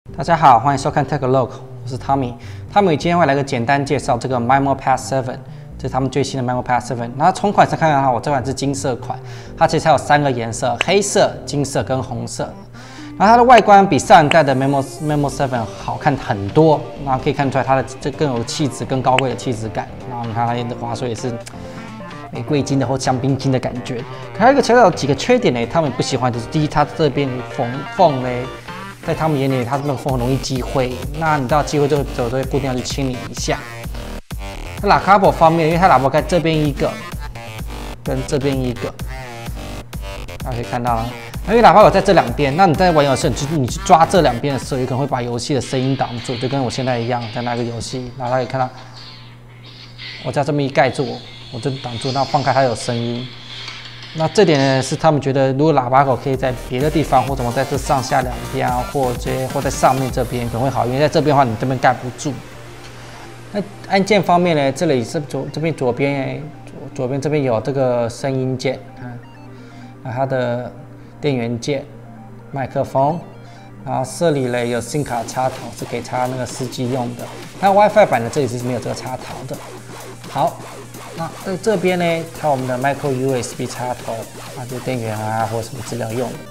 大家好，欢迎收看 Take a Look， 我是 Tommy。Tommy 今天会来个简单介绍这个 MemoPad 7，这是他们最新的 MemoPad 7。然后从款式看看哈，我这款是金色款，它其实还有3个颜色：黑色、金色跟红色。然后它的外观比上一代的 Memo 7好看很多，然后可以看出来它的这更有气质、更高贵的气质感。然后你看它的滑水也是玫瑰金的或香槟金的感觉。可还有一个小小的几个缺点呢，他们不喜欢就是第一，它这边缝嘞。在他们眼里，它这个缝很容易积灰，那你到积灰就会固定要去清理一下。那喇叭口方面，因为它喇叭盖这边一个，跟这边一个，大家可以看到了。因为喇叭口在这两边，那你在玩游戏，你去抓这两边的时候，有可能会把游戏的声音挡住，就跟我现在一样，在那个游戏，然后大家可以看到，我在这么一盖住我就挡住，那放开它有声音。那这点呢是他们觉得，如果喇叭口可以在别的地方，或者在这上下两边啊，或在上面这边可能会好，因为在这边的话你这边盖不住。那按键方面呢，这里是这边左边这边有这个声音键，看，它的电源键、麦克风，然后这里呢有 SIM 卡插头，是给插那个司机用的。那 WiFi 版的这里是没有这个插头的。好。那在这边呢，它有我们的 Micro USB 插头，就电源啊或者什么资料用的。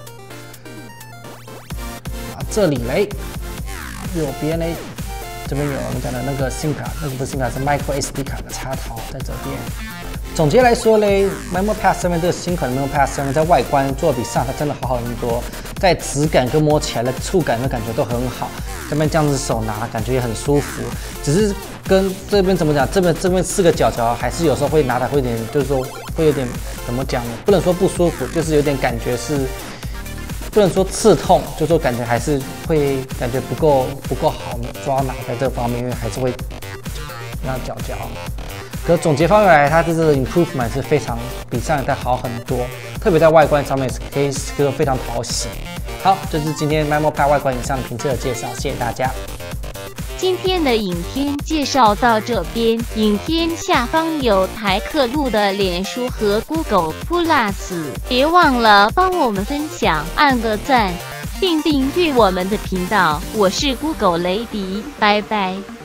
这里嘞，右边呢，这边有我们讲的那个 SIM 卡，那个不是 SIM 卡，是 Micro SD 卡的插头在这边。总结来说嘞 ，MemoPad 7这个新款的 MemoPad 7在外观做比上它真的好很多，在质感跟摸起来的触感的感觉都很好。这边这样子手拿，感觉也很舒服，只是跟这边怎么讲？这边4个角角还是有时候会拿的会有点，就是说会有点怎么讲呢？不能说不舒服，就是有点感觉是不能说刺痛，就是说感觉还是会感觉不够好抓拿在这方面，因为还是会那角角。可总结方面来，它这个 improvement 是非常比上一代好很多，特别在外观上面是可以说非常讨喜。好，这是今天 MemoPad 外观以上评测的介绍，谢谢大家。 今天的影片介绍到这边，影片下方有台客路的脸书和 Google Plus， 别忘了帮我们分享，按个赞，并订阅我们的频道。我是 Google 雷迪，拜拜。